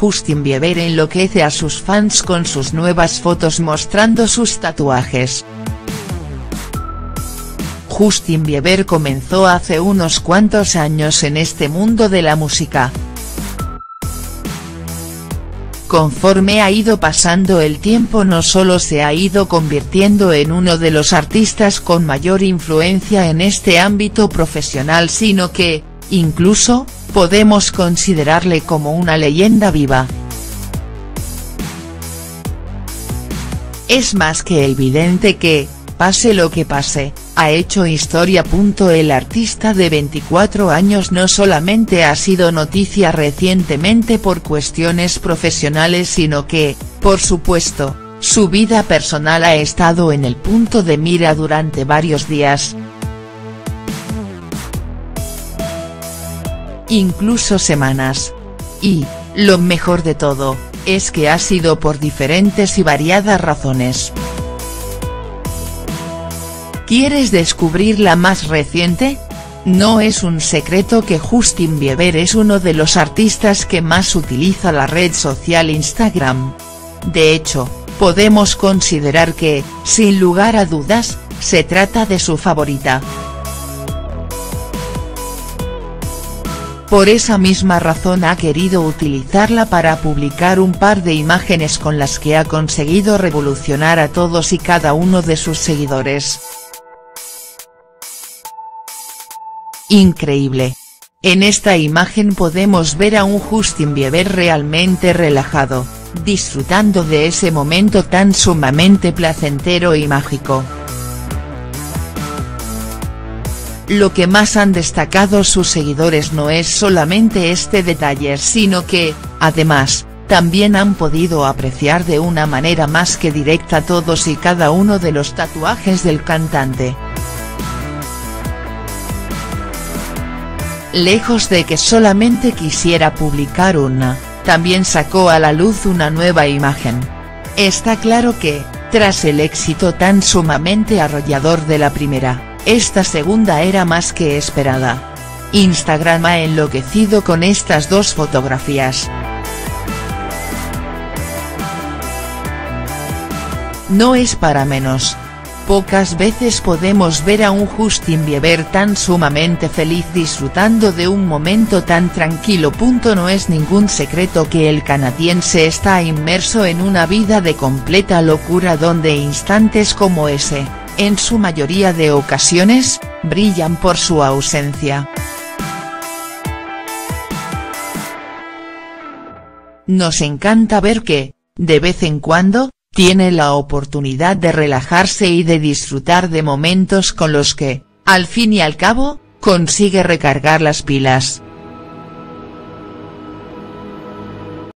Justin Bieber enloquece a sus fans con sus nuevas fotos mostrando sus tatuajes. Justin Bieber comenzó hace unos cuantos años en este mundo de la música. Conforme ha ido pasando el tiempo no solo se ha ido convirtiendo en uno de los artistas con mayor influencia en este ámbito profesional sino que, incluso, podemos considerarle como una leyenda viva. Es más que evidente que, pase lo que pase, ha hecho historia. El artista de 24 años no solamente ha sido noticia recientemente por cuestiones profesionales sino que, por supuesto, su vida personal ha estado en el punto de mira durante varios días. Incluso semanas. Y, lo mejor de todo, es que ha sido por diferentes y variadas razones. ¿Quieres descubrir la más reciente? No es un secreto que Justin Bieber es uno de los artistas que más utiliza la red social Instagram. De hecho, podemos considerar que, sin lugar a dudas, se trata de su favorita. Por esa misma razón ha querido utilizarla para publicar un par de imágenes con las que ha conseguido revolucionar a todos y cada uno de sus seguidores. Increíble. En esta imagen podemos ver a un Justin Bieber realmente relajado, disfrutando de ese momento tan sumamente placentero y mágico. Lo que más han destacado sus seguidores no es solamente este detalle sino que, además, también han podido apreciar de una manera más que directa todos y cada uno de los tatuajes del cantante. Lejos de que solamente quisiera publicar una, también sacó a la luz una nueva imagen. Está claro que, tras el éxito tan sumamente arrollador de la primera, esta segunda era más que esperada. Instagram ha enloquecido con estas dos fotografías. No es para menos. Pocas veces podemos ver a un Justin Bieber tan sumamente feliz disfrutando de un momento tan tranquilo. No es ningún secreto que el canadiense está inmerso en una vida de completa locura donde instantes como ese, en su mayoría de ocasiones, brillan por su ausencia. Nos encanta ver que, de vez en cuando, tiene la oportunidad de relajarse y de disfrutar de momentos con los que, al fin y al cabo, consigue recargar las pilas.